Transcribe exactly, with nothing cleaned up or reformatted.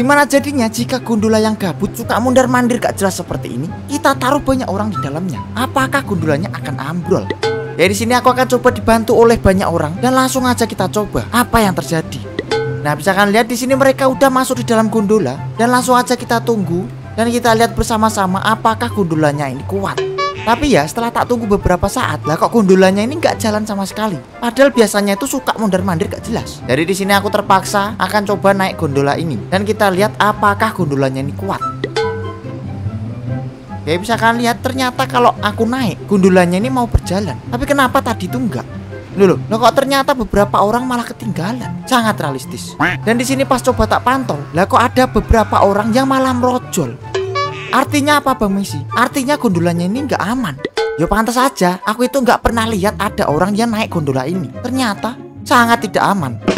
Gimana jadinya jika gondola yang gabut suka mondar-mandir gak jelas seperti ini, kita taruh banyak orang di dalamnya? Apakah gondolanya akan ambrol? Ya di sini aku akan coba dibantu oleh banyak orang dan langsung aja kita coba apa yang terjadi. Nah, bisa kalian lihat di sini mereka udah masuk di dalam gondola dan langsung aja kita tunggu dan kita lihat bersama-sama apakah gondolanya ini kuat. Tapi ya setelah tak tunggu beberapa saat, lah kok gondolanya ini nggak jalan sama sekali. Padahal biasanya itu suka mondar-mandir gak jelas. Jadi di sini aku terpaksa akan coba naik gondola ini dan kita lihat apakah gondolanya ini kuat. Ya bisa kalian lihat ternyata kalau aku naik gondolanya ini mau berjalan. Tapi kenapa tadi itu enggak? Loh, loh, kok ternyata beberapa orang malah ketinggalan. Sangat realistis. Dan di sini pas coba tak pantau, lah kok ada beberapa orang yang malah merojol. Artinya apa Bang Messi? Artinya gondolanya ini nggak aman. Ya pantas saja, aku itu nggak pernah lihat ada orang yang naik gondola ini. Ternyata sangat tidak aman.